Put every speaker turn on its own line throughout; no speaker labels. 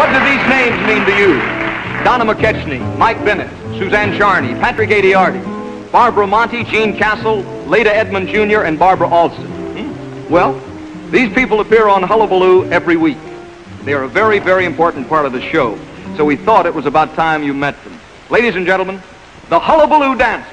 What do these names mean to you? Donna McKechnie, Mike Bennett, Suzanne Charney, Patrick Adiardi, Barbara Monte, Gene Castle, Leda Edmond Jr., and Barbara Alston. Well, these people appear on Hullabaloo every week. They are a very, very important part of the show, so we thought it was about time you met them. Ladies and gentlemen, the Hullabaloo Dancers.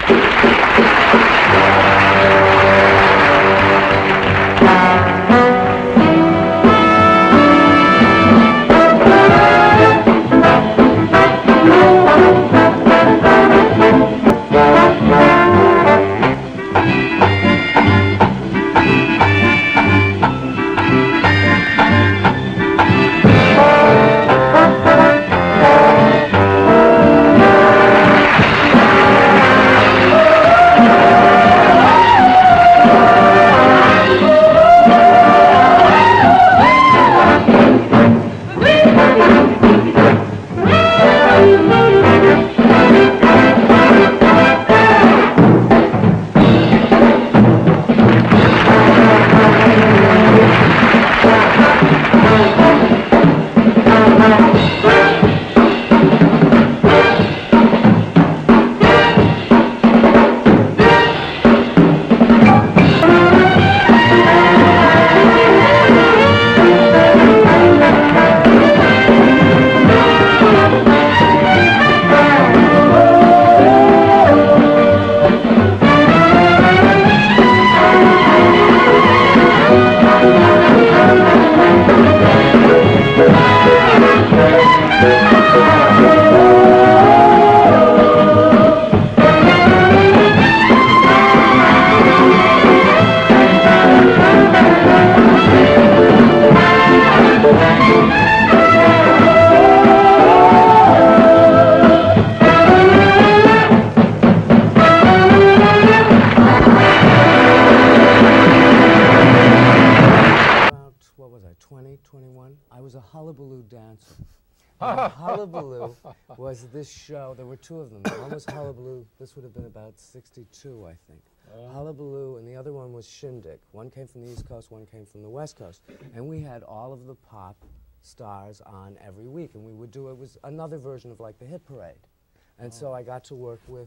Hullabaloo was this show. There were two of them. One was Hullabaloo. This would have been about 62, I think. Hullabaloo, and the other one was Shindig. One came from the East Coast, one came from the West Coast. And we had all of the pop stars on every week, and we would do, it was another version of like the Hit Parade. And so I got to work with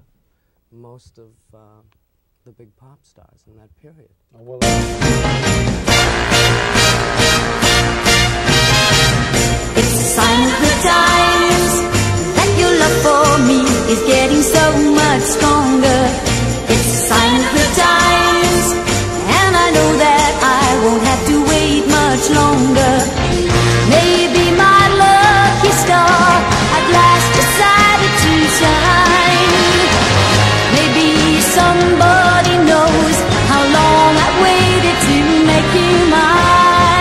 most of the big pop stars in that period.
Oh, well,
it's a sign of the times that your love for me is getting so much stronger. It's a sign of the times, and I know that I won't have to wait much longer. Maybe my lucky star at last decided to shine. Maybe somebody knows how long I've waited to make you mine.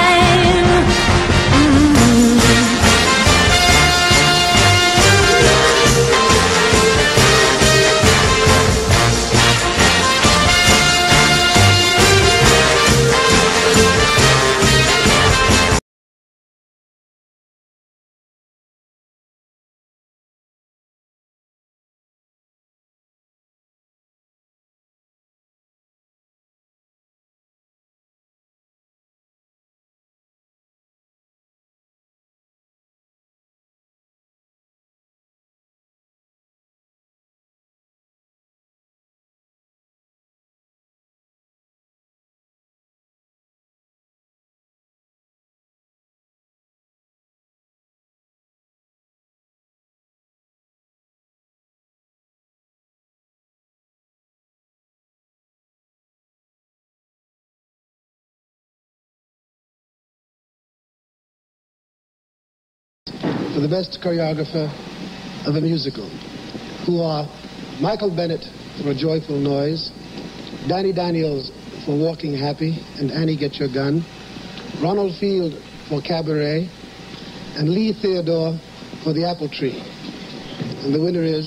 For the best choreographer of a musical, who are Michael Bennett for A Joyful Noise, Danny Daniels for Walking Happy and Annie Get Your Gun, Ronald Field for Cabaret, and Lee Theodore for The Apple Tree. And the winner is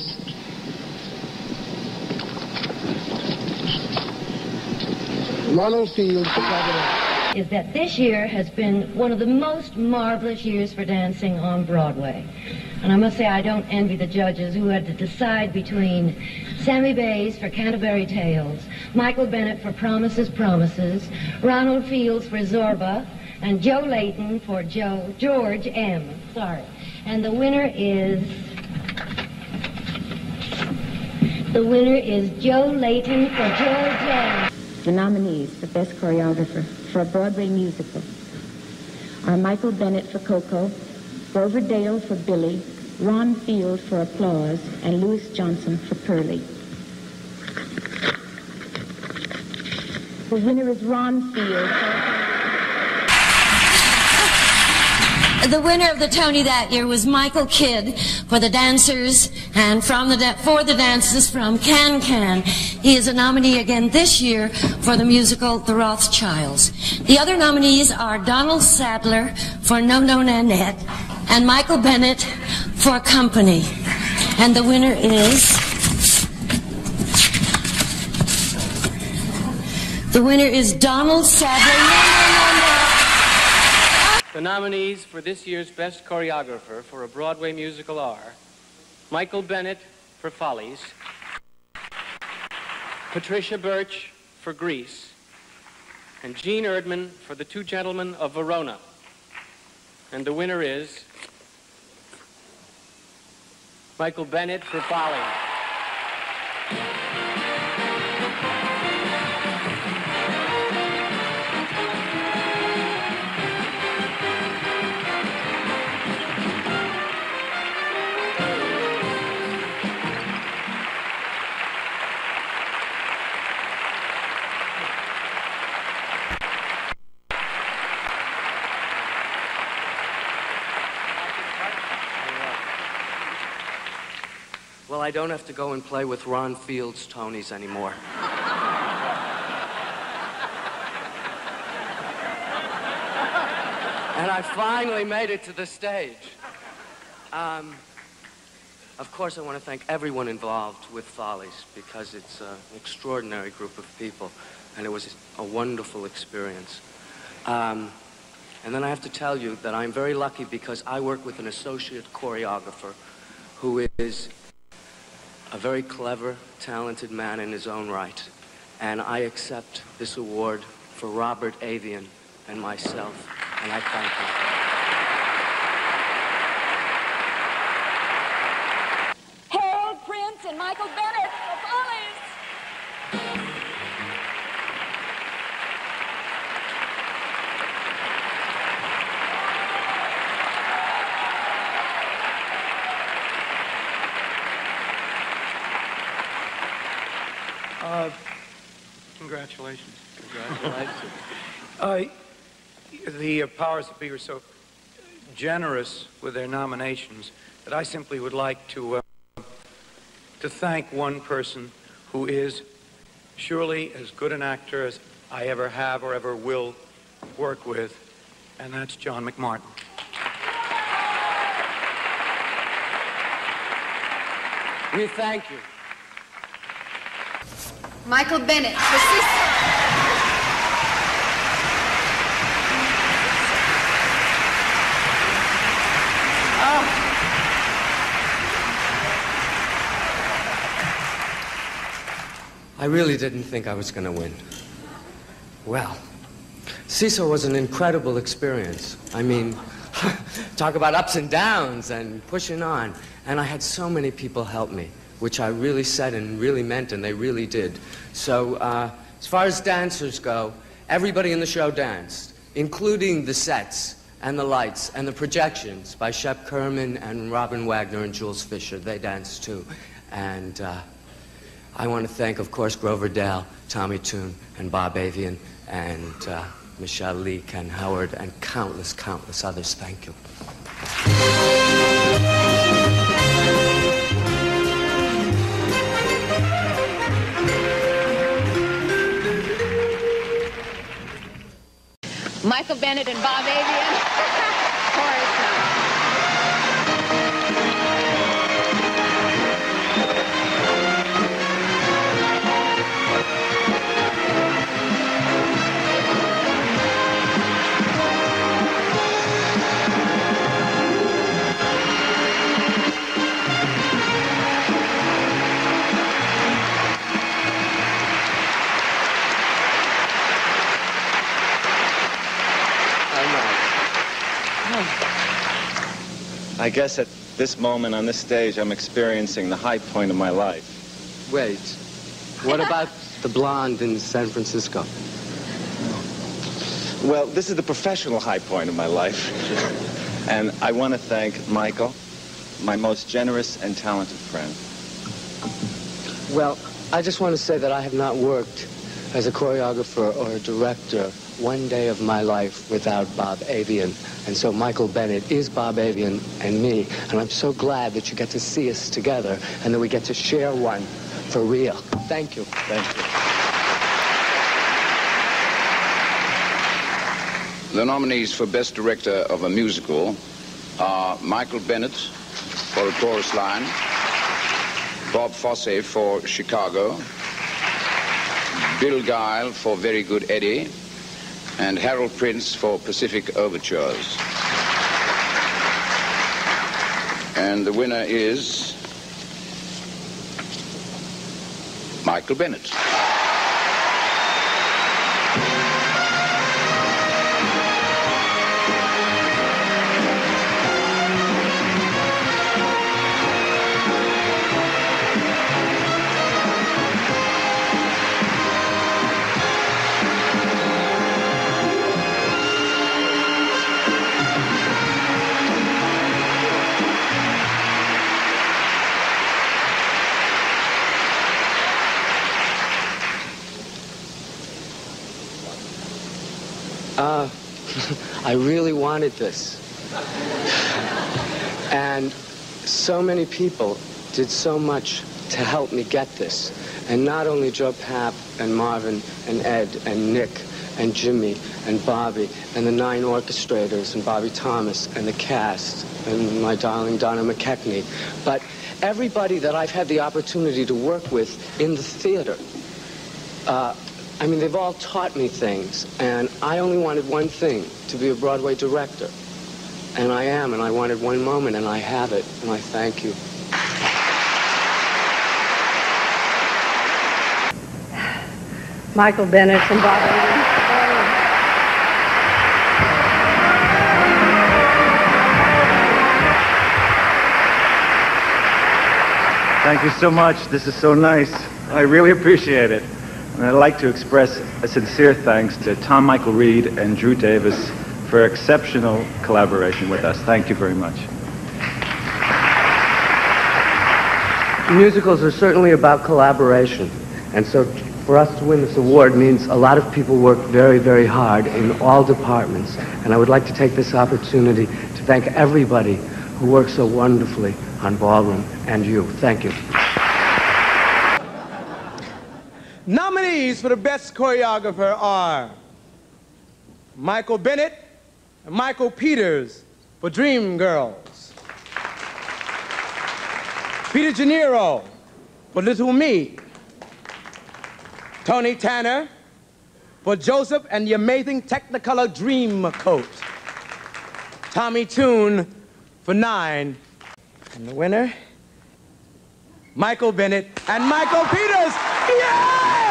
Ronald Field for Cabaret.
Is that this year has been one of the most marvelous years for dancing on Broadway. And I must say I don't envy the judges who had to decide between Sammy Bays for Canterbury Tales, Michael Bennett for Promises, Promises, Ronald Fields for Zorba, and Joe Layton for George M. Sorry. And the winner is Joe Layton for George M.
The nominees for Best Choreographer for a Broadway musical are Michael Bennett for Coco, Grover Dale for Billy, Ron Field for Applause, and Louis Johnson for Pearlie. The winner is Ron Field.
The winner of the Tony that year was Michael Kidd for the dancers and for the dances from Can Can. He is a nominee again this year for the musical The Rothschilds. The other nominees are Donald Sadler for No No Nanette and Michael Bennett for Company. And the winner is... Donald Sadler.
The nominees for this year's Best Choreographer for a Broadway musical are Michael Bennett for Follies, Patricia Birch for Grease, and Gene Erdman for The Two Gentlemen of Verona. And the winner is Michael Bennett for Follies.
Well, I don't have to go and play with Ron Field's Tonys anymore. And I finally made it to the stage. Of course, I want to thank everyone involved with Follies because it's an extraordinary group of people, and it was a wonderful experience. And then I have to tell you that I'm very lucky because I work with an associate choreographer who is a very clever, talented man in his own right. And I accept this award for Robert Avian and myself, and I thank him.
Harold Prince and Michael Bennett for Follies.
Congratulations.
Congratulations.
The powers that be were so generous with their nominations that I simply would like to thank one person who is surely as good an actor as I ever have or ever will work with, and that's John McMartin.
We thank you.
Michael Bennett for Cicero.
I really didn't think I was going to win. Well, Cecil was an incredible experience. I mean, talk about ups and downs and pushing on. And I had so many people help me, which I really said and really meant, and they really did. So as far as dancers go, everybody in the show danced, including the sets and the lights and the projections by Shep Kerman and Robin Wagner and Jules Fisher. They danced too. And I want to thank, of course, Grover Dale, Tommy Tune, and Bob Avian, and Michelle Lee, Ken Howard, and countless, countless others. Thank you.
Michael Bennett and Bob Avian. Chorus number.
I guess at this moment on this stage, I'm experiencing the high point of my life.
Wait, what about the blonde in San Francisco?
Well, this is the professional high point of my life. And I want to thank Michael, my most generous and talented friend.
Well, I just want to say that I have not worked as a choreographer or a director one day of my life without Bob Avian. And so Michael Bennett is Bob Avian and me. And I'm so glad that you get to see us together and that we get to share one for real. Thank you.
Thank you.
The nominees for Best Director of a Musical are Michael Bennett for A Chorus Line, Bob Fosse for Chicago, Bill Guile for Very Good Eddie, and Harold Prince for Pacific Overtures. And the winner is Michael Bennett.
I really wanted this. And so many people did so much to help me get this. And not only Joe Papp and Marvin and Ed and Nick and Jimmy and Bobby and the 9 orchestrators and Bobby Thomas and the cast and my darling Donna McKechnie, but everybody that I've had the opportunity to work with in the theater. I mean, they've all taught me things, and I only wanted one thing, to be a Broadway director. And I am, and I wanted one moment, and I have it, and I thank you.
Michael Bennett and Bob Avian.
Thank you so much. This is so nice. I really appreciate it. And I'd like to express a sincere thanks to Tom Michael Reed and Drew Davis for exceptional collaboration with us. Thank you very much.
Musicals are certainly about collaboration. And so for us to win this award means a lot of people work very, very hard in all departments. And I would like to take this opportunity to thank everybody who works so wonderfully on Ballroom and you. Thank you.
Nominees for the Best Choreographer are Michael Bennett and Michael Peters for Dreamgirls, Peter Gennaro for Little Me, Tony Tanner for Joseph and the Amazing Technicolor Dreamcoat, Tommy Tune for 9, and the winner, Michael Bennett and Michael Peters. Yeah!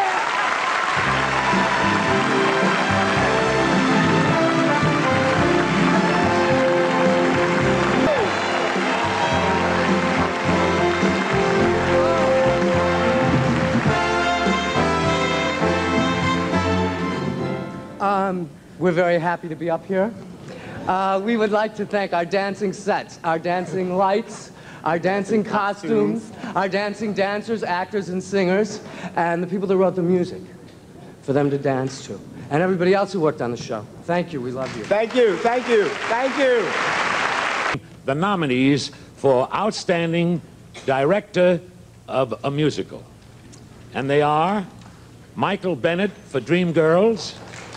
We're very happy to be up here. We would like to thank our dancing sets, our dancing lights, our dancing costumes, our dancing dancers, actors, and singers, and the people that wrote the music for them to dance to, and everybody else who worked on the show. Thank you. We love you.
Thank you. Thank you. Thank you.
The nominees for Outstanding Director of a Musical. And they are Michael Bennett for Dreamgirls,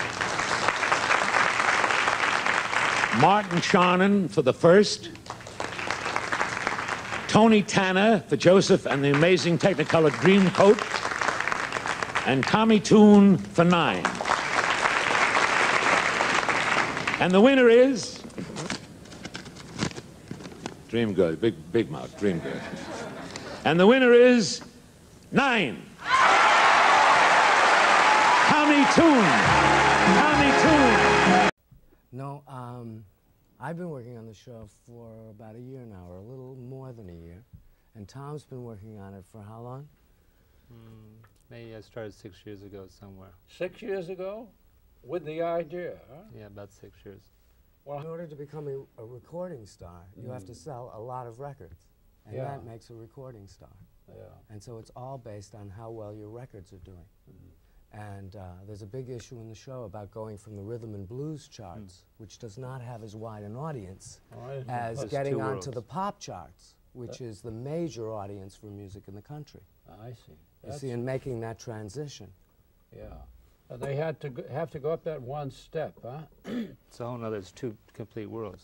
Martin Charnin for The First, Tony Tanner for Joseph and the Amazing Technicolor Dreamcoat, and Tommy Tune for 9. And the winner is Dreamgirl, big mouth, Dreamgirl. And the winner is 9. Tommy Tune. Tommy Tune.
No, I've been working on the show for about a year now, or a little more than a year. And Tom's been working on it for how long?
Maybe I started 6 years ago somewhere.
6 years ago? With the idea, huh?
Yeah, about 6 years.
Well, in order to become a recording star, you have to sell a lot of records. And that makes a recording star.
Yeah.
And so it's all based on how well your records are doing. And there's a big issue in the show about going from the rhythm and blues charts, which does not have as wide an audience, as getting onto the pop charts, which is the major audience for music in the country.
I see.
You see, in making that transition.
Yeah. They had to have to go up that one step, huh?
It's a whole other, it's two complete worlds.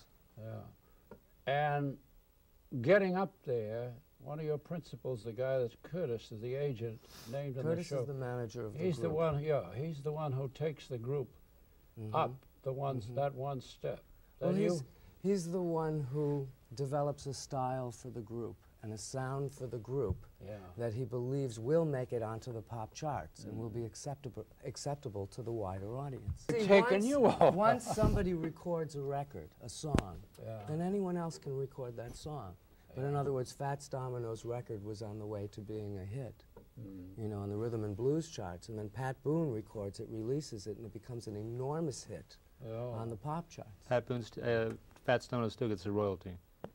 Yeah. And getting up there, one of your principals, the guy that's Curtis, is the agent named in the show.
Curtis is the manager of the
He's
group.
the one, he's the one who takes the group up the that one step.
Well, he's the one who develops a style for the group and a sound for the group that he believes will make it onto the pop charts and will be acceptable to the wider audience. Once somebody records a record, a song, then anyone else can record that song. But in other words, Fats Domino's record was on the way to being a hit, you know, on the rhythm and blues charts. And then Pat Boone records it, releases it, and it becomes an enormous hit on the pop charts.
Pat Boone's, Fats Domino still gets a royalty.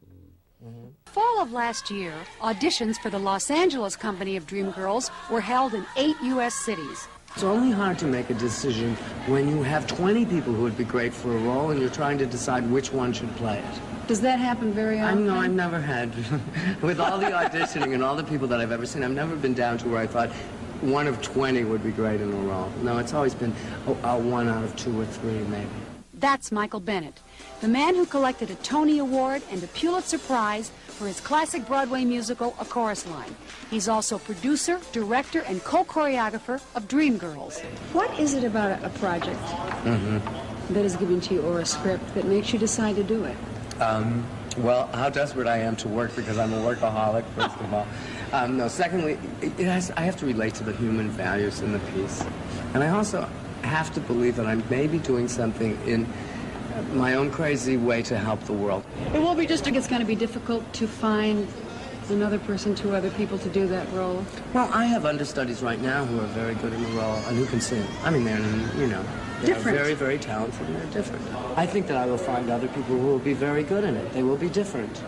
Fall of last year, auditions for the Los Angeles company of Dreamgirls were held in 8 U.S. cities.
It's only hard to make a decision when you have 20 people who would be great for a role and you're trying to decide which one should play it.
Does that happen very often?
No, I've never had. With all the auditioning and all the people that I've ever seen, I've never been down to where I thought one of 20 would be great in a role. No, it's always been one out of 2 or 3, maybe.
That's Michael Bennett, the man who collected a Tony Award and a Pulitzer Prize for his classic Broadway musical, A Chorus Line. He's also producer, director, and co-choreographer of Dreamgirls. What is it about a project that is given to you, or a script, that makes you decide to do it?
Well, how desperate I am to work, because I'm a workaholic, first of all. No, secondly, I have to relate to the human values in the piece. And I also have to believe that I may be doing something in my own crazy way to help the world.
It will be just, it's going to be difficult to find another person, 2 other people to do that role.
Well, I have understudies right now who are very good in the role and who can sing. I mean, they're, you know, they're very, very talented and they're different. I think that I will find other people who will be very good in it. They will be different.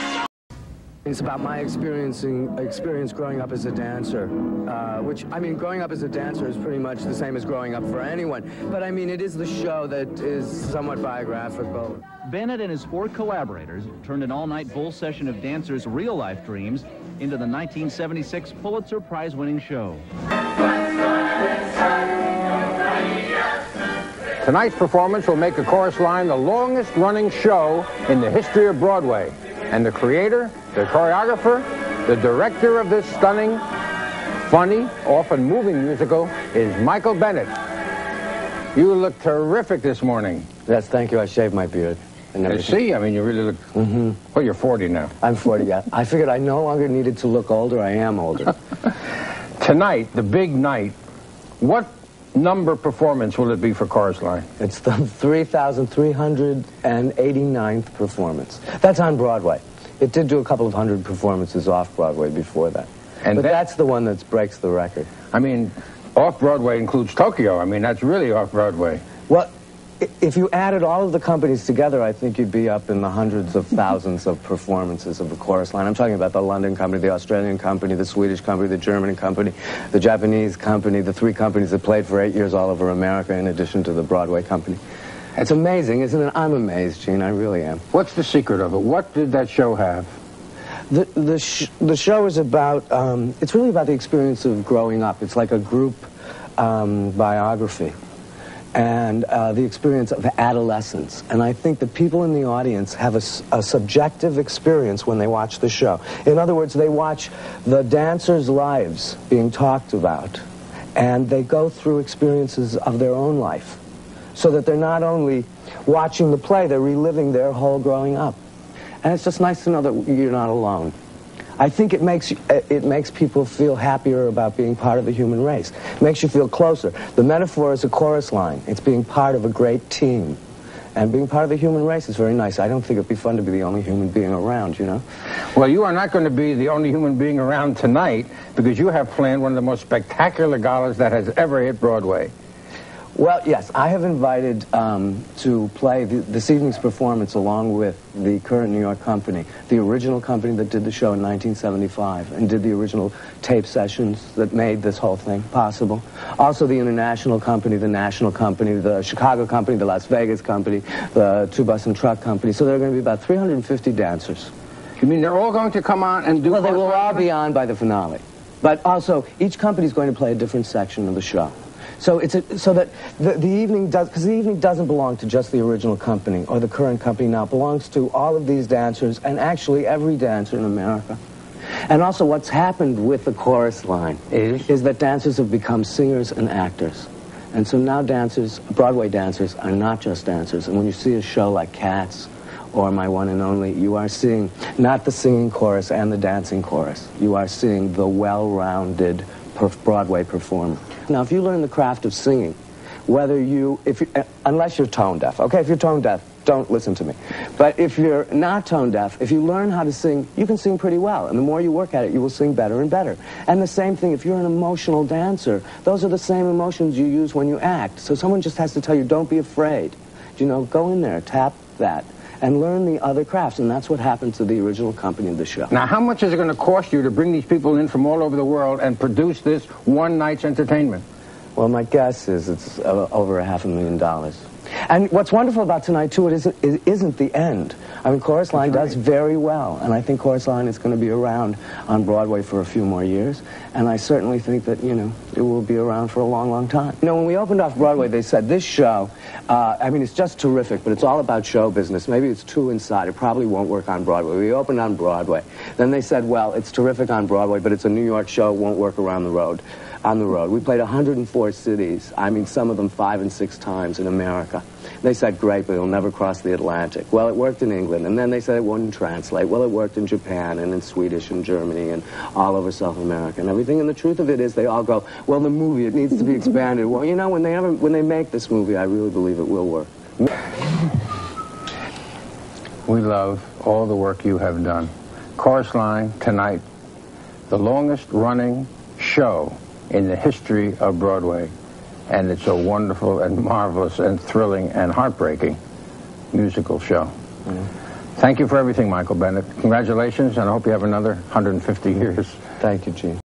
It's about my experience growing up as a dancer, which, I mean, growing up as a dancer is pretty much the same as growing up for anyone. But, I mean, it is the show that is somewhat biographical.
Bennett and his 4 collaborators turned an all-night bull session of dancers' real-life dreams into the 1976 Pulitzer Prize-winning show.
Tonight's performance will make A Chorus Line the longest-running show in the history of Broadway. And the creator, the choreographer, the director of this stunning, funny, often moving musical is Michael Bennett. You look terrific this morning.
Yes, thank you. I shaved my beard.
I see. I mean, you really look... Well, you're 40 now.
I'm 40, yeah. I figured I no longer needed to look older. I am older.
Tonight, the big night, what number performance will it be for Chorus Line?
It's the 3,389th performance. That's on Broadway. It did do a couple of hundred performances off Broadway before that. But that's the one that breaks the record.
I mean, off Broadway includes Tokyo. I mean, that's really off Broadway.
Well, if you added all of the companies together, I think you'd be up in the hundreds of thousands of performances of the Chorus Line. I'm talking about the London company, the Australian company, the Swedish company, the German company, the Japanese company, the 3 companies that played for 8 years all over America, in addition to the Broadway company. It's amazing, isn't it? I'm amazed, Gene. I really am.
What's the secret of it? What did that show have?
The show is about, it's really about the experience of growing up. It's like a group biography. And the experience of adolescence. And I think the people in the audience have a subjective experience when they watch the show. In other words, they watch the dancers' lives being talked about, and they go through experiences of their own life, so that they're not only watching the play, they're reliving their whole growing up. And it's just nice to know that you're not alone. I think it makes people feel happier about being part of the human race. It makes you feel closer. The metaphor is a chorus line. It's being part of a great team. And being part of the human race is very nice. I don't think it'd be fun to be the only human being around, you know?
Well, you are not going to be the only human being around tonight because you have planned one of the most spectacular galas that has ever hit Broadway.
Well, yes, I have invited to play this evening's performance along with the current New York company, the original company that did the show in 1975 and did the original tape sessions that made this whole thing possible. Also the international company, the national company, the Chicago company, the Las Vegas company, the Two Bus and Truck company. So there are going to be about 350 dancers.
You mean they're all going to come on and do...
Well, they will all be on by the finale. But also, each company is going to play a different section of the show. So so that the evening does, because the evening doesn't belong to just the original company or the current company now. It belongs to all of these dancers and actually every dancer in America. And also what's happened with the chorus line is that dancers have become singers and actors. And so now dancers, Broadway dancers, are not just dancers. And when you see a show like Cats or My One and Only, you are seeing not the singing chorus and the dancing chorus. You are seeing the well-rounded Broadway performer. Now, if you learn the craft of singing, unless you're tone deaf, okay, if you're tone deaf, don't listen to me. But if you're not tone deaf, if you learn how to sing, you can sing pretty well. And the more you work at it, you will sing better and better. And the same thing, if you're an emotional dancer, those are the same emotions you use when you act. So someone just has to tell you, don't be afraid. You know, go in there, tap that, and learn the other crafts. And that's what happened to the original company of the show.
Now, how much is it going to cost you to bring these people in from all over the world and produce this one night's entertainment?
Well, my guess is it's over $500,000. And what's wonderful about tonight, too, it isn't the end. I mean, Chorus Line does very well, and I think Chorus Line is going to be around on Broadway for a few more years, and I certainly think that, you know, it will be around for a long, long time. You know, when we opened off-Broadway, they said, this show, I mean, it's just terrific, but it's all about show business. Maybe it's too inside. It probably won't work on Broadway. We opened on Broadway. Then they said, well, it's terrific on Broadway, but it's a New York show. It won't work around the road. On the road. We played 104 cities, I mean some of them 5 and 6 times in America. They said, great, but it'll never cross the Atlantic. Well, it worked in England, and then they said it wouldn't translate. Well, it worked in Japan and in Swedish and Germany and all over South America and everything. And the truth of it is they all go, well, the movie, it needs to be expanded. Well, you know, when they make this movie, I really believe it will work.
We love all the work you have done. Chorus Line, tonight, the longest running show in the history of Broadway, and it's a wonderful and marvelous and thrilling and heartbreaking musical show. Thank you for everything, Michael Bennett. Congratulations, and I hope you have another 150 years.
Thank you, Gene.